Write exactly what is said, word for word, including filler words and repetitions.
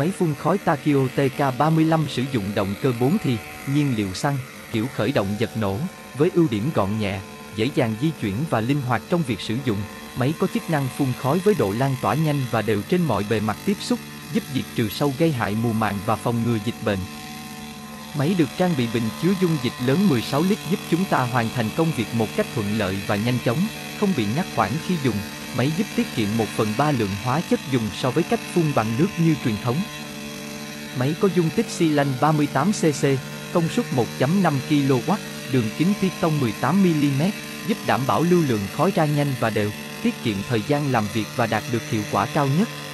Máy phun khói Takio T K ba mươi lăm sử dụng động cơ bốn thì, nhiên liệu xăng, kiểu khởi động giật nổ, với ưu điểm gọn nhẹ, dễ dàng di chuyển và linh hoạt trong việc sử dụng. Máy có chức năng phun khói với độ lan tỏa nhanh và đều trên mọi bề mặt tiếp xúc, giúp diệt trừ sâu gây hại mùa màng và phòng ngừa dịch bệnh. Máy được trang bị bình chứa dung dịch lớn mười sáu lít giúp chúng ta hoàn thành công việc một cách thuận lợi và nhanh chóng, không bị ngắt quãng khi dùng. Máy giúp tiết kiệm một phần ba lượng hóa chất dùng so với cách phun bằng nước như truyền thống. Máy có dung tích xi lanh ba mươi tám xê xê, công suất một phẩy năm ki lô oát, đường kính piston mười tám mi li mét, giúp đảm bảo lưu lượng khói ra nhanh và đều, tiết kiệm thời gian làm việc và đạt được hiệu quả cao nhất.